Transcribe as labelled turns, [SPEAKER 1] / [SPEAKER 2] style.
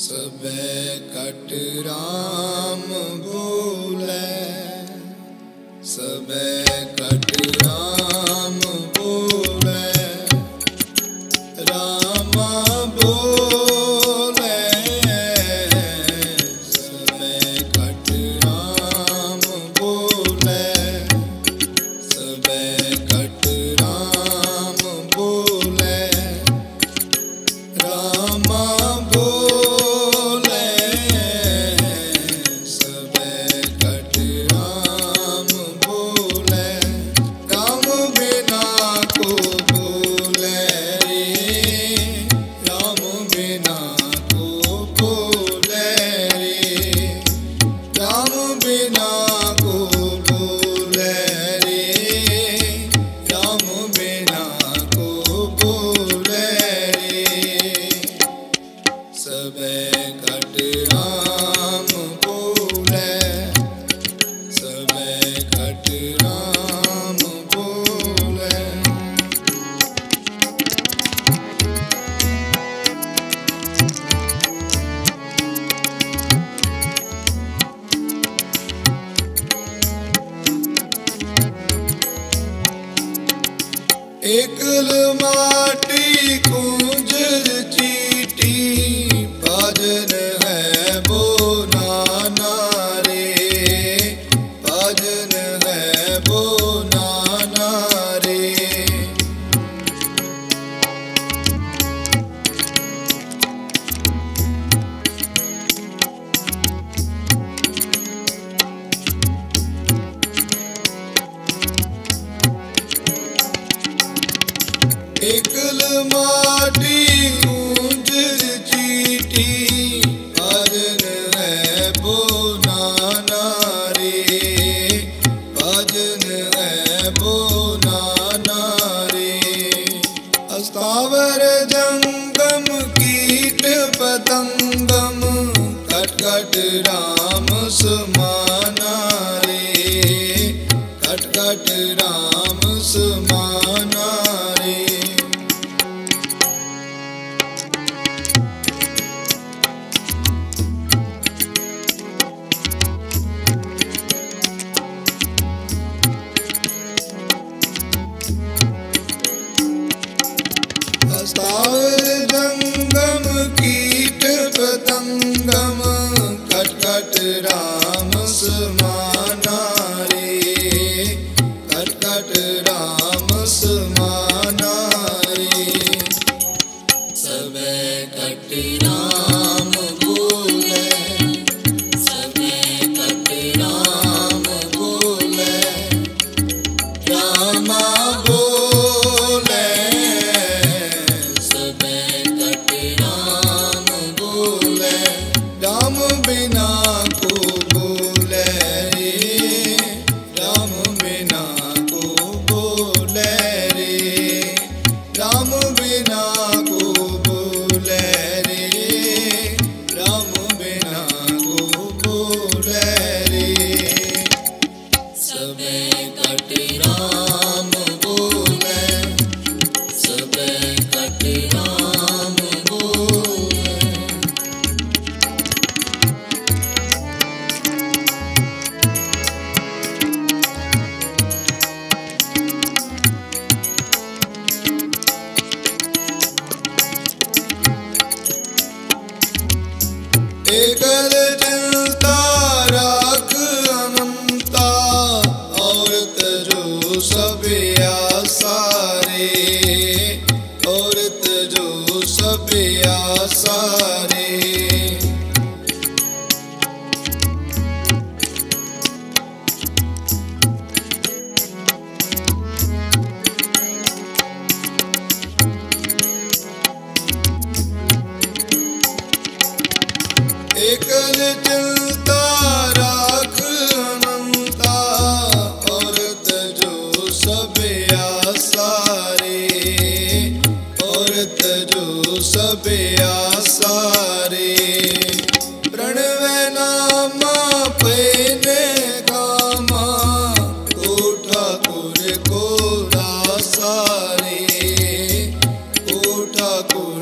[SPEAKER 1] सबे कट राम बोले, सबे कट राम बोले, रामा बोले, सबे कट राम बोले, सबे कट राम बोले, रामा बोले, सबे कट राम बोले, राम बिना को बोले रे, राम बिना को बोले रे, राम बिना को बोले रे, राम बिना को बोले रे, सबे कट राम बोले, सबे कट राम बोले। एकल माटी कुंजर चीटी, भजन है वो नाना रे, भजन है वो नाना रे। एकल माटी कुंजर चीटी, भजन है वो नाना रे, भजन है वो नाना रे। अस्तावर जंगम कीट पतंगम, कट कट राम समाना रे, कट कट राम समाना रे। अस्तावर जंगम कीट पतंगम, कट कट राम समाना रे, कट कट राम समाना रे। सबे कट राम बोले, सबे कट राम बोले, रामा बोले, सबे कट राम बोले, राम बिना को बोले रे, राम बिना को बोले रे, राम बिना को बोले रे, राम बिना को बोले रे। सबे कट राम बोले, सबे कट राम बोले। एकल चिंता राख अनंता, औरत जो सब आसा रे, औरत जो सब आसा रे। एकल चिंता राख अनंता, औरत जो सब आसा रे, औरत जो सब आसा रे। प्रणव नामा पैने गामा, को ठाकुर को रासा रे, को ठाकुर